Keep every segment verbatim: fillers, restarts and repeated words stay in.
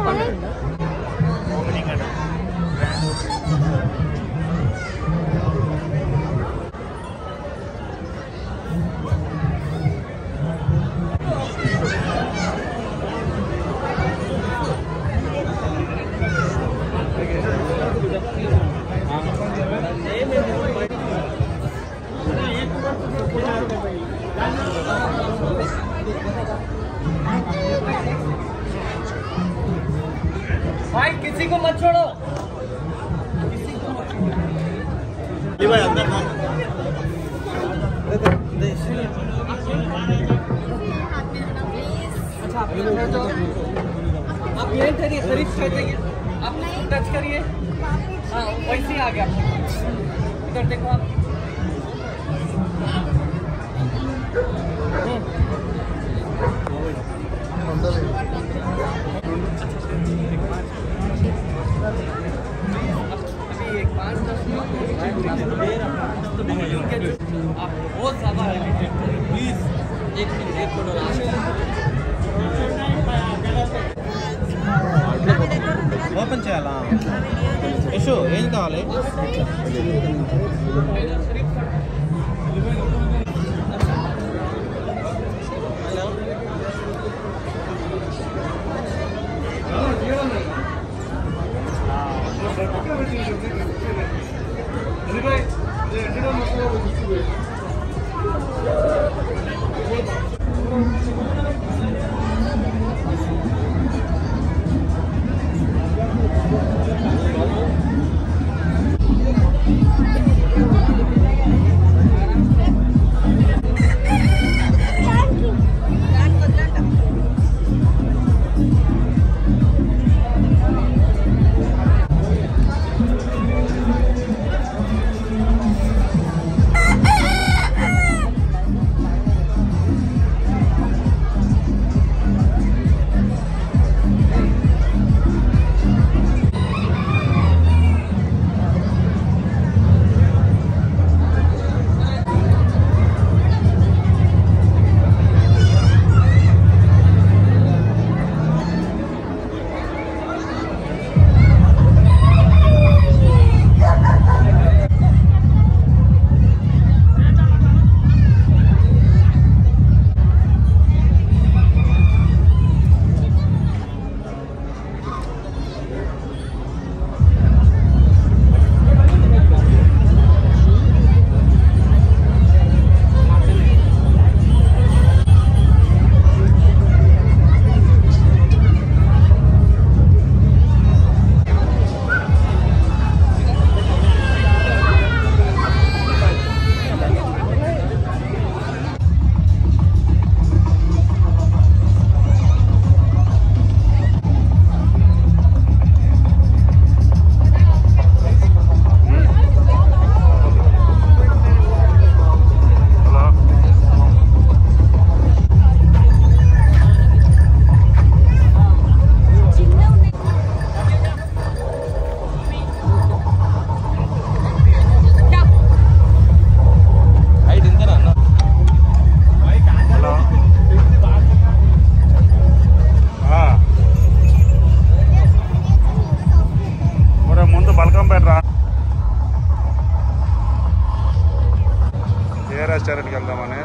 भाई किसी को मत छोड़ो, किसी को मत छोड़ो भाई अंदर ना। अच्छा आप इधर तो आप ये करिए, शरीफ चाहिए आप टच करिए। हाँ वैसे ही आ गया, इधर देखो आप। अभी एक पाँच दस आप बहुत ज़्यादा प्लीज़ एक मिनट एक फोटो ఓపెన్ చేయాలా? యశో ఏం కావాలి? రెస్టారెంట్కి వెళ్దామని.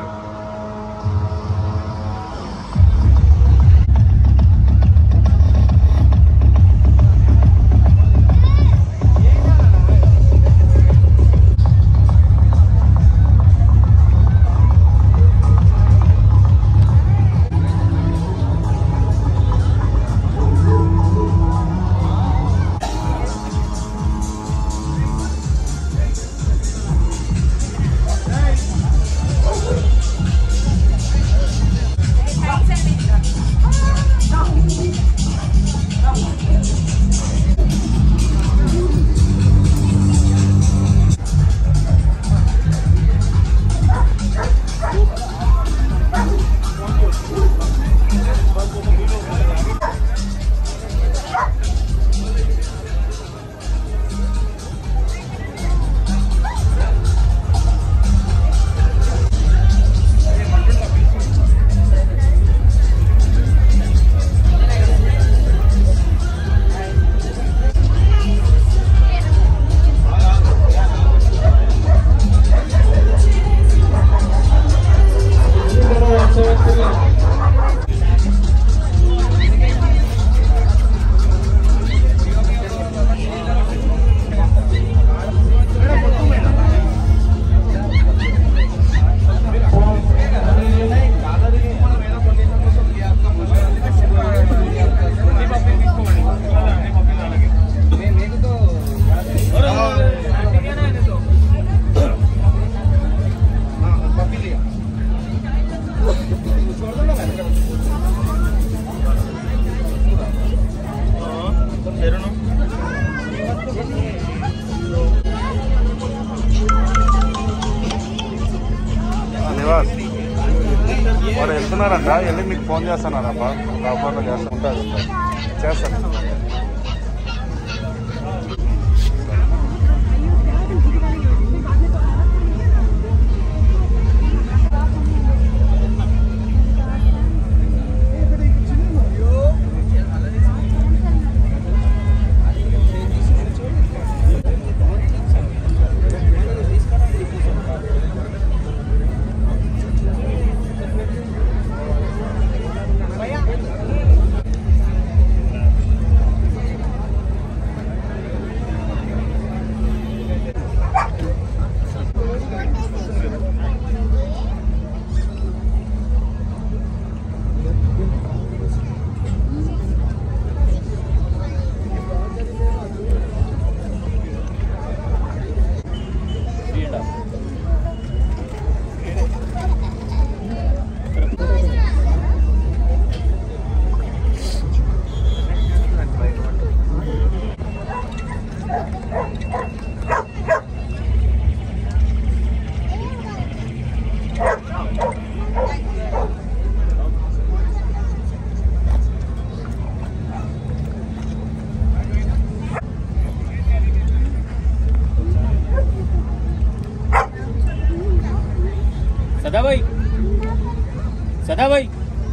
వెళ్ళి మీకు ఫోన్ చేస్తానబ్బా ఒక ఆఫర్లో చేస్తా ఉంటుంది చేస్తాను. सदा भाई, सदा भाई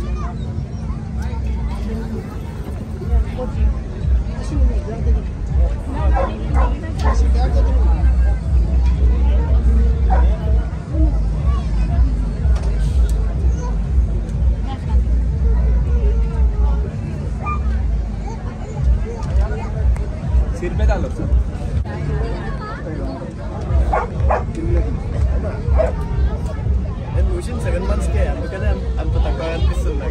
सिर पे डालो सर. సెవెన్ మంత్స్ కే అందుకనే అంత తక్కువ అనిపిస్తుంది.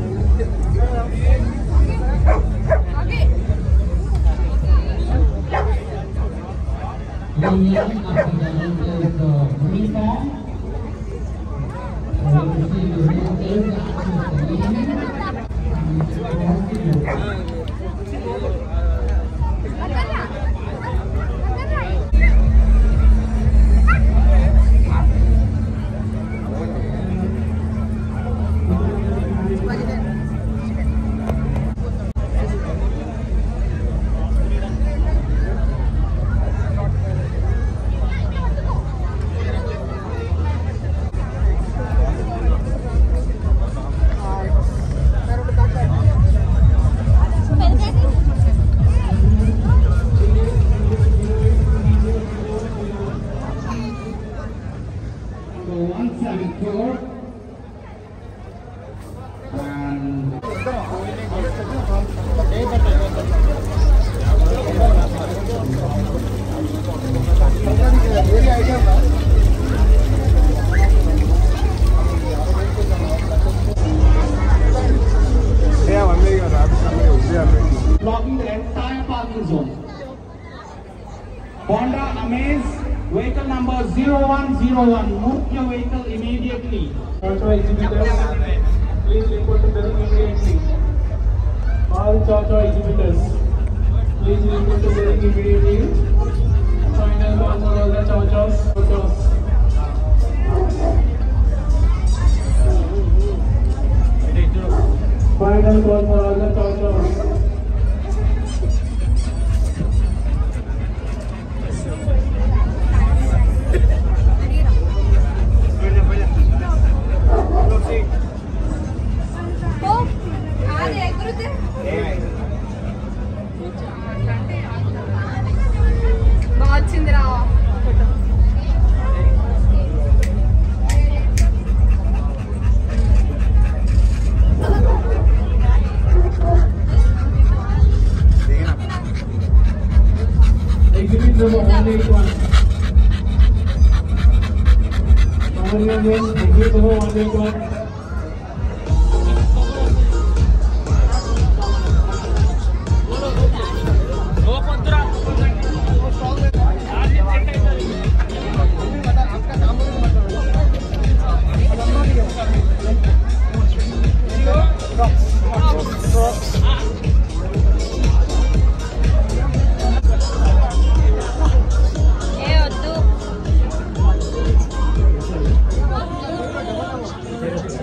Blocking the entire parking zone. Honda Amaze, vehicle number zero one zero one. Move your vehicle immediately. Auto exhibitors, please report to building immediately. All Auto exhibitors, please report to building immediately. Final call for all the Autos. Autos. Final call for all the Autos. Exhibit number one eighty-one. Exhibit number one eighty-one. ఏ వద్దు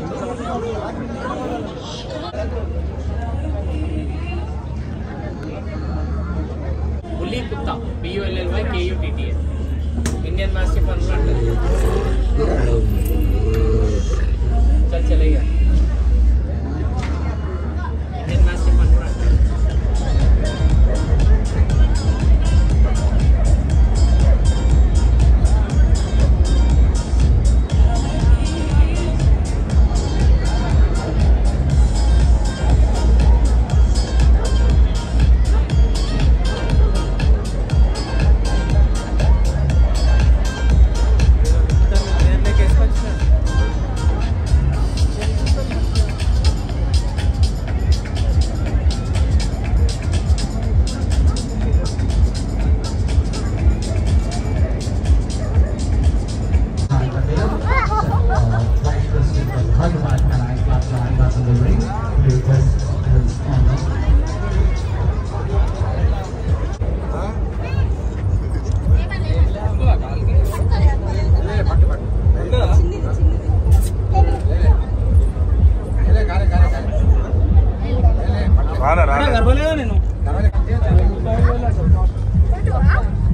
कुत्ता B U L L Y K U T T A Indian mastiff అని అంటారు चल चलेगा Indian mastiff అని అంటారు రాలే రాలే నేను